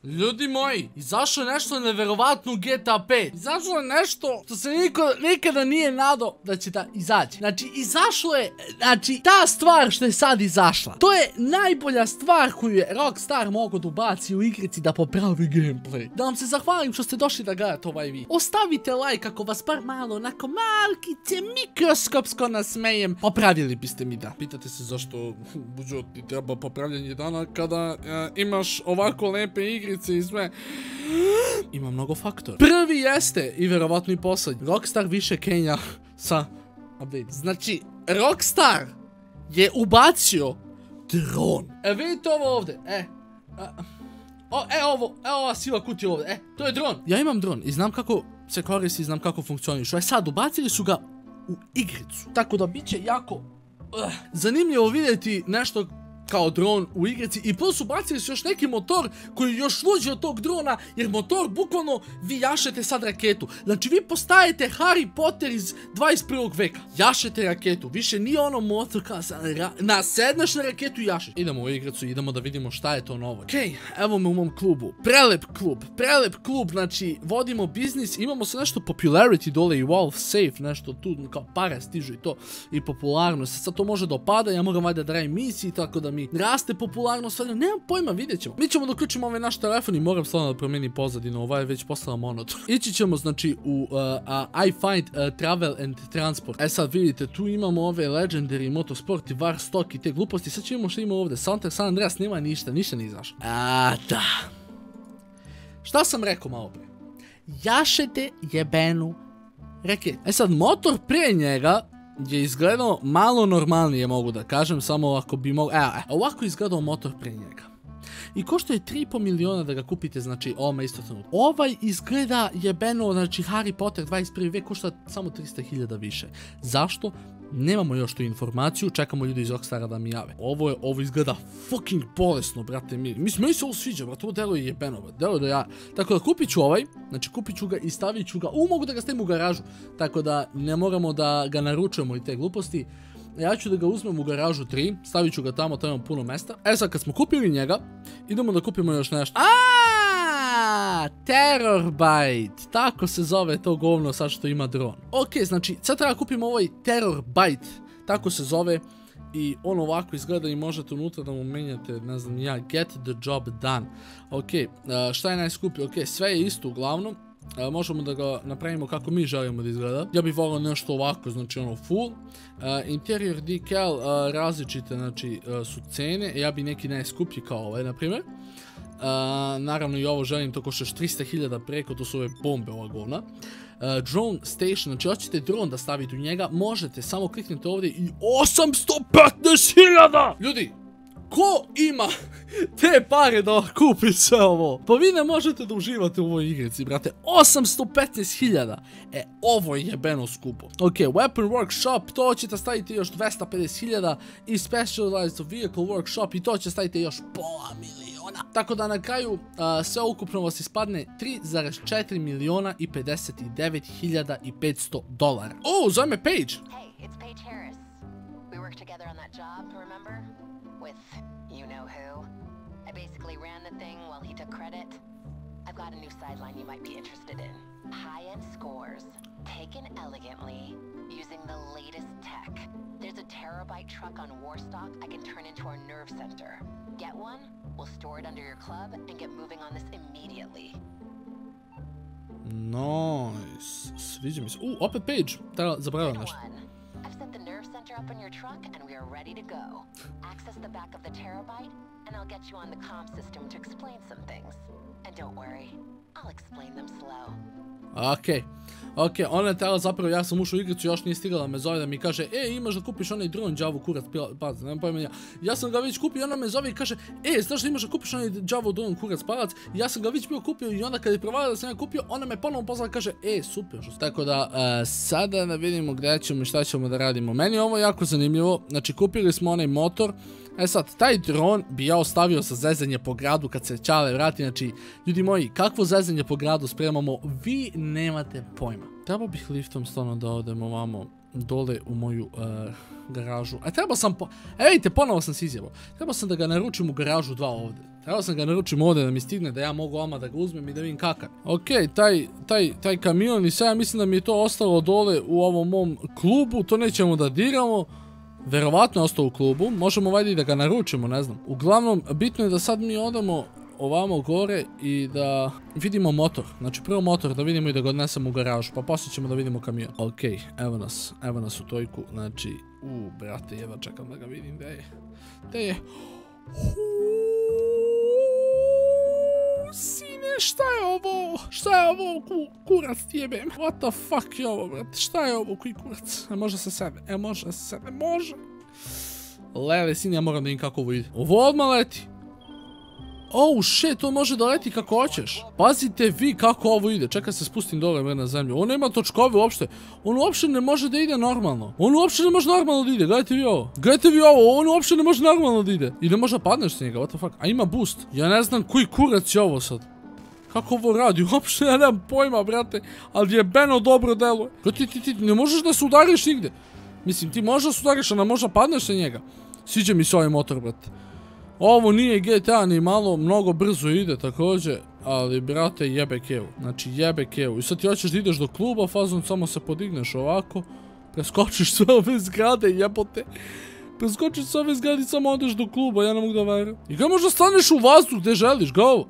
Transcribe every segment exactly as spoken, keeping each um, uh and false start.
Ljudi moji, izašlo je nešto neverovatno u G T A pet. Izašlo je nešto što se niko nikada nije nadao da će da izađe. Znači, izašlo je, znači, ta stvar što je sad izašla, to je najbolja stvar koju je Rockstar mogao da ubaci u igrici da popravi gameplay. Da vam se zahvalim što ste došli da gledate ovaj video. Ostavite like ako vas bar malo, onako malkice, mikroskopsko nasmejem. Popravili biste mi da. Pitate se zašto buđo ti treba popravljanje dana kada uh, imaš ovako lepe igrice i sve. Ima mnogo faktora. Prvi jeste, i verovatno i poslednji, Rockstar više kenja sa update. Znači, Rockstar je ubacio dron. E, vidite ovo ovde, e. A, o, e, ovo, e, ova siva kutija ovde, e, to je dron. Ja imam dron i znam kako se koristi, znam kako funkcionišu. E sad, ubacili su ga u igricu. Tako da bit će jako uh, zanimljivo vidjeti nešto kao dron u igrici i plus ubacili su još neki motor koji je još luđi od tog drona, jer motor bukvalno vi jašete sad raketu. Znači vi postajete Harry Potter iz dvadeset prvog veka. Jašete raketu, više nije ono motor kao nasedneš na raketu i jašeš. Idemo u igricu, idemo da vidimo šta je to novo. Okej, evo me u mom klubu. Prelep klub, prelep klub, znači vodimo biznis, imamo se nešto popularity dole i Valve safe, nešto tu kao pare stižu i to i popularnost. Sad to može da opada, ja moram valjda da radim misiji, tako da mi raste popularnost, ali nemam pojma, vidjet ćemo. Mi ćemo da uključimo ovaj naš telefon i moram stvarno da promenim pozadinu, ovaj je već postala monoton. Ići ćemo znači u uh, uh, I find uh, travel and transport. E sad vidite, tu imamo ove legendary, motorsport i var stock i te gluposti. Sad ćemo što imamo ovde, Soundtrack San Andreas nema ništa, ništa ne izašlo. A da. Šta sam rekao malo pre? Jašete jebenu raketu. E sad, motor pre njega je izgledao malo normalnije, mogu da kažem, samo ako bi mogo... Evo, ovako je izgledao motor pre njega. I košto je tri i po miliona da ga kupite, znači, ovome isto trenutno. Ovaj izgleda jebeno, znači, Harry Potter dvadeset prvi vek košta samo trista hiljada više. Zašto? Nemamo još tu informaciju, čekamo ljudi iz Rockstara da mi jave. Ovo je, ovo izgleda fucking bolesno, brate mi. Mislim, meni se ovo sviđa, brate, ovo delo je jebeno, brate. Delo da ja... Tako da kupit ću ovaj, znači kupit ću ga i stavit ću ga... U, mogu da ga stavim u garažu, tako da ne moramo da ga naručujemo i te gluposti. Ja ću da ga uzmem u garažu tri, stavit ću ga tamo, tamo imam puno mesta. E sad, kad smo kupili njega, idemo da kupimo još nešto. Aaaa, Terrorbyte, tako se zove to govno sad što ima dron. Ok, znači, sad treba kupimo ovaj Terrorbyte, tako se zove. I on ovako izgleda i možete unutra da mu menjate, ne znam ja, get the job done. Ok, šta je najskuplji? Ok, sve je isto uglavnom. Uh, možemo da ga napravimo kako mi želimo da izgleda. Ja bih volio nešto ovako, znači ono full. Uh, interior decal, uh, različite, znači uh, su cene. Ja bih neki najskuplji kao ovaj, na primjer. Uh, naravno i ovo želim, to košta trista hiljada preko, to su ove bombe ova govna. Uh, drone station, znači hoćete dron da stavite u njega, možete, samo kliknite ovdje i osamsto petnaest hiljada! Ljudi, ko ima te pare da kupi sve ovo? Pa vi ne možete da uživate u ovoj igrici, brate. osamsto petnaest hiljada. E, ovo je jebeno skupo. Ok, Weapon Workshop, to ćete staviti još dvesta pedeset hiljada i Specialized Vehicle Workshop i to ćete staviti još pola miliona. Tako da na kraju uh, sve ukupno vas ispadne tri zarez četiri miliona i pedeset devet hiljada i petsto dolara. Oh, zove me Paige. Hey, it's Paige Harris. We worked together on that job, remember? With you know who. I basically ran the thing while he took credit. I've got a new sideline you might be interested in. High-end scores, taken elegantly, using the latest tech. There's a terabyte truck on Warstock I can turn into our nerve center. Get one, we'll store it under your club and get moving on this immediately. Nice. Sviđa mi se. U, opet Paige. Treba zaboravim nešto. I've set the nerve center up in your truck and we are ready to go. Access the back of the terabyte and I'll get you on the comm system to explain some things. And don't worry, I'll explain them slow. Okej, okej, ona je tela zapravo, ja sam ušao u igricu, još nije stigala me zove da mi kaže, e, imaš da kupiš onaj dron Java kurac palac, nema pojma ja. Ja sam ga već kupio i ona me zove i kaže, e, znaš da imaš da kupiš onaj Java dron kurac palac, ja sam ga već bio kupio i onda kad je provalila da sam ga kupio, ona me ponovno pozvala i kaže, e, super. Tako da, uh, sada da vidimo gdje ćemo i šta ćemo da radimo. Meni je ovo jako zanimljivo, znači kupili smo onaj motor. E sad, taj dron bi ja ostavio za zezanje po gradu kad se Čale vrati, znači, ljudi moji, kakvo zezanje po gradu spremamo, vi nemate pojma. Trebao bih liftom stvarno da odemo ovamo dole u moju uh, garažu. A treba sam po... E vidite, ponovo sam se izjebao. Treba sam da ga naručim u garažu dva ovdje. Treba sam ga naručim ovdje da mi stigne, da ja mogu vama da ga uzmem i da vidim kakav. Ok, taj, taj, taj kamion i sad ja mislim da mi je to ostalo dole u ovom mom klubu. To nećemo da diramo. Verovatno je ostao u klubu. Možemo valjda i da ga naručimo, ne znam. Uglavnom, bitno je da sad mi odamo ovamo gore i da vidimo motor. Znači prvo motor da vidimo i da ga odnesemo u garažu, pa poslije ćemo da vidimo kamion. Ok, evo nas, evo nas u tojku, znači, u brate, jedva čekam da ga vidim, gdje je, gdje je, Uuuu, sine, šta je ovo, šta je ovo, Ku, kurac ti jebem, what the fuck je ovo, brate, šta je ovo, koji kurac, e može se sebe, e može se sebe, može, lele, sine, ja moram da vidim kako ovo ide, ovo odmah leti. Oh shit, on može da leti kako hoćeš. Pazite vi kako ovo ide. Čekaj se spustim dole na zemlju. On nema točkove uopšte. On uopšte ne može da ide normalno. On uopšte ne može normalno da ide. Gledajte vi ovo. Gledajte vi ovo. On uopšte ne može normalno da ide. I ne može da padneš s njega. What the fuck. A ima boost. Ja ne znam koji kurac je ovo sad. Kako ovo radi? Uopšte ja nemam pojma, brate. Ali jebeno dobro deluje. Ti, ti, ti ne možeš da se udariš nigde. Mislim, ti možeš da se udariš, a ne možeš da padneš sa njega. Sviđa mi se ovaj motor, brate. Ovo nije G T A ni malo, mnogo brzo ide također, ali brate jebe kevu, znači jebe kevu. I sad ti hoćeš da ideš do kluba, fazom samo se podigneš ovako, preskočiš sve ove zgrade jebote. Preskočiš sve ove zgrade i samo odeš do kluba, ja ne mogu da verujem. I ga možda staneš u vazduh gdje želiš, ga ovo.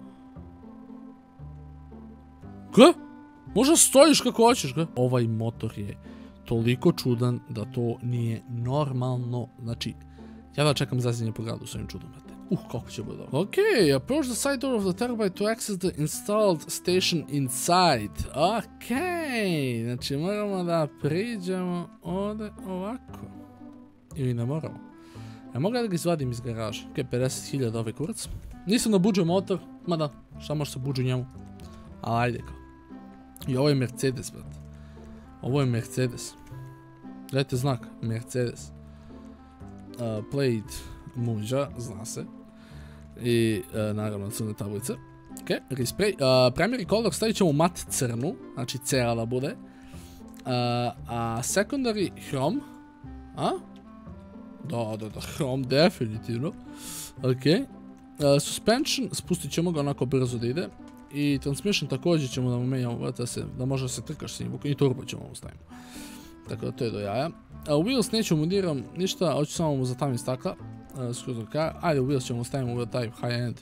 Ga? Možda stojiš kako hoćeš, ga. Ovaj motor je toliko čudan da to nije normalno, znači, ja da čekam zazivanje po gradu s ovim čudom, brate. Uh, kako će bude dobro. Ok, approach the side door of the Terabyte to access the installed station inside. Ok, znači moramo da priđemo ovdje ovako. Ili ne moramo. Ja mogu da ga izvadim iz garaže. Ok, pedeset hiljada ovaj kurac. Nisam da buđe motor, mada šta može se buđe njemu. Ali ajde kao. I ovo je Mercedes, brate. Ovo je Mercedes. Gledajte znak, Mercedes. Uh, plate muđa, zna se. I uh, naravno crne tablice. Ok, respray. Uh, primary color stavit ćemo mat crnu, znači cera da bude. Uh, a secondary hrom. A? Da, da, da, hrom definitivno. Ok. Uh, suspension, spustit ćemo ga onako brzo da ide. I transmission također ćemo da mu menjamo, da, se, da može se trkaš s njim. I turbo ćemo mu stavimo. Tako da to je do jaja. Uh, wheels neću mu diram ništa, hoću samo mu zatavim stakla. Uh, skroz do kraja. Ajde, u wheels ćemo stavimo u taj high end.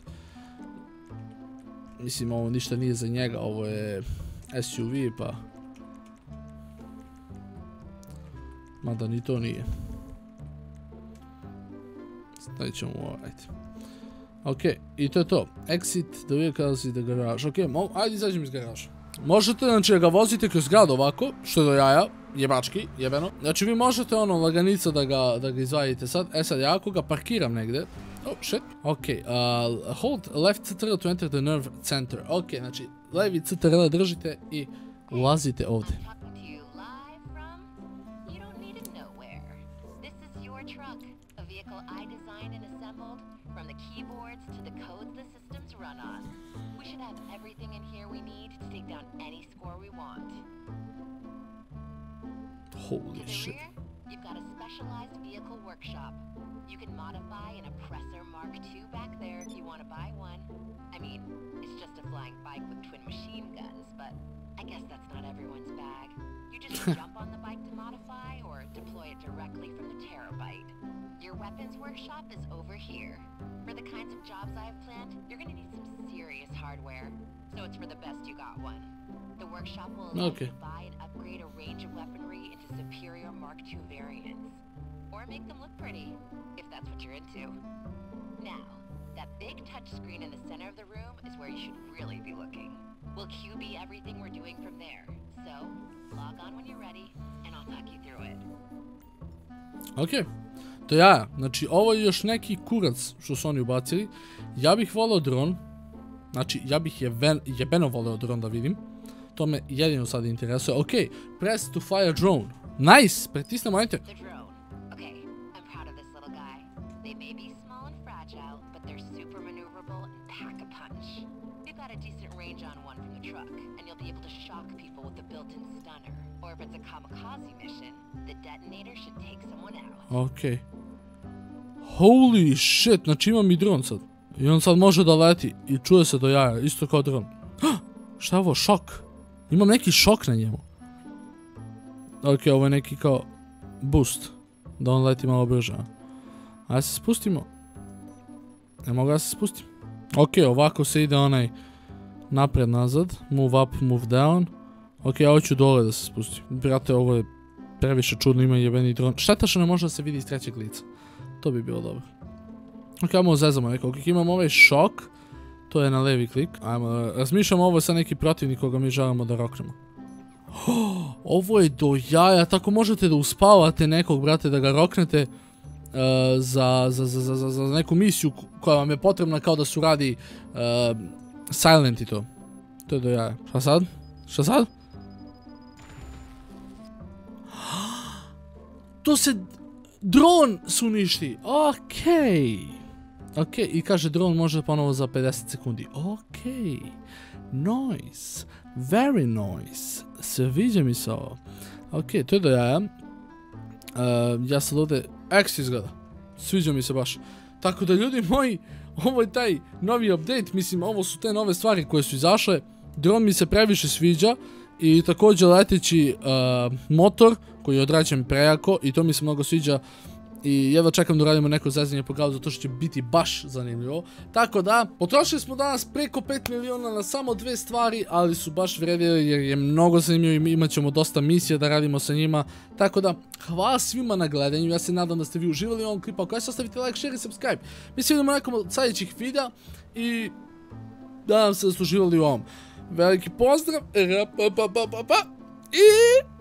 Mislim, ovo ništa nije za njega, ovo je S U V pa... Mada ni to nije. Stavit ćemo ovo, ajde. Ok, i to je to. Exit the vehicles i the garage. Ok, ajde izađem iz garaža. Možete, znači, da ga vozite kroz grad ovako, što je do jaja. Jebački, jebeno. Znači vi možete ono laganica da ga, da ga izvadite sad. E sad, ja ako ga parkiram negdje. Oh, shit. Ok, uh, hold left C T R to enter the nerve center. Ok, znači, levi C T R držite i ulazite ovdje. Holy shit. You've got a specialized vehicle workshop. You can modify an Oppressor Mark two back there if you want to buy one. I mean, it's just a flying bike with twin machine guns, but I guess that's not everyone's bag. You just jump on the bike to modify or deploy it directly from the Terabyte. Your weapons workshop is over here. For the kinds of jobs I have planned, you're gonna need some serious hardware. So it's for the best you got one. The workshop will allow okay. you to buy and upgrade a range of weaponry into superior Mark two variants. Or make them look pretty, if that's what you're into. Now, that big touch screen in the center of the room is where you should really be looking. We'll Q B everything we're doing from there. So, log on when you're ready, and I'll talk you through it. Ok, to ja, znači ovo je još neki kurac što su oni ubacili. Ja bih volio dron, znači ja bih jeben, jebeno volio dron da vidim. To me jedino sad interesuje. Ok, press to fly a drone. Nice, pritisnemo enter. The drone. Okay, I'm proud of this little guy. They may be small and fragile, but they're super maneuverable and pack a punch. We've got a decent range on one from the truck, and you'll be able to shock people with the built-in stunner. Or if it's a kamikaze mission, the detonator should take someone out. Okej. Holy shit, znači imam i dron sad. I on sad može da leti i čuje se do jaja, isto kao dron. Šta je ovo, šok? Imam neki šok na njemu. Okej, ovo je neki kao boost. Da on leti malo brže. Ajde se spustimo. Ne mogu da se spustim. Okej, ovako se ide onaj napred nazad. Move up, move down. Okej, ja hoću dole da se spustim. Brate, ovo je previše čudno, ima jebeni dron. Šteta što ne može da se vidi iz trećeg lica. To bi bilo dobro. Ok, ajmo zezamo neko. Ok, imamo ovaj šok. To je na levi klik. Ajmo, razmišljamo, ovo je sad neki protivnik koga mi želimo da roknemo. Oh, ovo je do jaja. Tako možete da uspavate nekog, brate, da ga roknete uh, za, za, za, za, za neku misiju koja vam je potrebna kao da su radi uh, Silent i to. To je do jaja. Šta sad? Šta sad? To se... Dron su uništi. Okej. Okej, i kaže dron može ponovo za pedeset sekundi. Okej. Nice. Very nice. Sviđa mi se ovo. Okej, to je do jaja. Uh, ja sad ovdje... X izgleda. Sviđa mi se baš. Tako da, ljudi moji, ovo je taj novi update. Mislim, ovo su te nove stvari koje su izašle. Dron mi se previše sviđa. I također leteći uh, motor koji je odrađen prejako i to mi se mnogo sviđa i jedva čekam da uradimo neko zezanje po glavu zato što će biti baš zanimljivo. Tako da, potrošili smo danas preko pet miliona na samo dve stvari, ali su baš vrijedili jer je mnogo zanimljivo i imat ćemo dosta misija da radimo sa njima. Tako da, hvala svima na gledanju, ja se nadam da ste vi uživali u ovom klipu, ako jeste ostavite like, share i subscribe. Mi se vidimo nekom od sljedećih videa i nadam se da ste uživali u ovom. Veliki pozdrav, i